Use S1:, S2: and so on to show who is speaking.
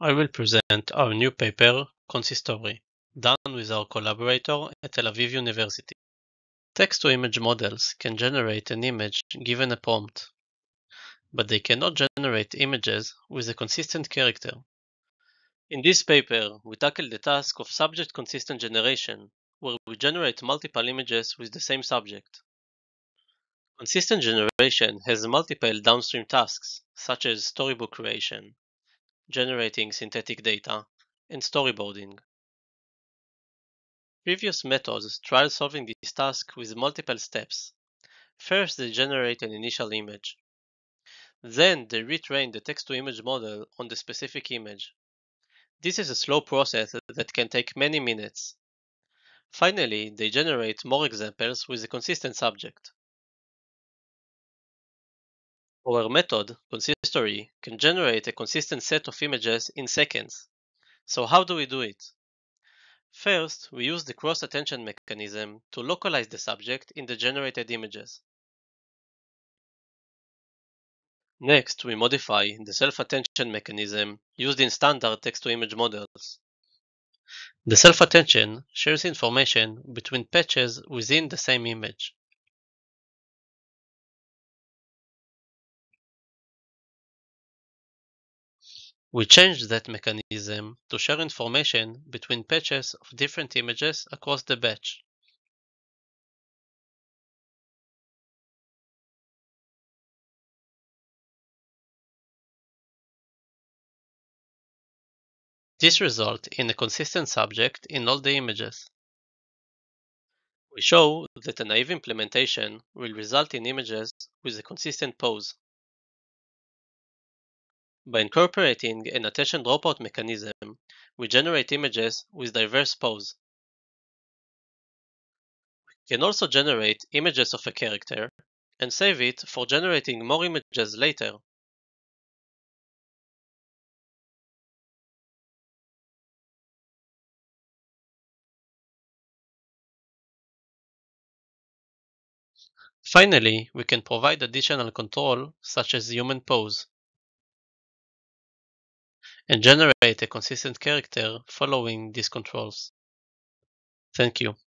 S1: I will present our new paper, Consistory, done with our collaborator at Tel Aviv University. Text-to-image models can generate an image given a prompt, but they cannot generate images with a consistent character. In this paper, we tackle the task of subject consistent generation, where we generate multiple images with the same subject. Consistent generation has multiple downstream tasks, such as storybook creation, generating synthetic data, and storyboarding. Previous methods try solving this task with multiple steps. First, they generate an initial image. Then, they retrain the text-to-image model on the specific image. This is a slow process that can take many minutes. Finally, they generate more examples with a consistent subject. Our method, Consistory, can generate a consistent set of images in seconds. So how do we do it? First, we use the cross-attention mechanism to localize the subject in the generated images. Next, we modify the self-attention mechanism used in standard text-to-image models. The self-attention shares information between patches within the same image. We change that mechanism to share information between patches of different images across the batch. This results in a consistent subject in all the images. We show that a naive implementation will result in images with a consistent pose. By incorporating an attention dropout mechanism, we generate images with diverse pose. We can also generate images of a character and save it for generating more images later. Finally, we can provide additional control such as human pose and generate a consistent character following these controls. Thank you.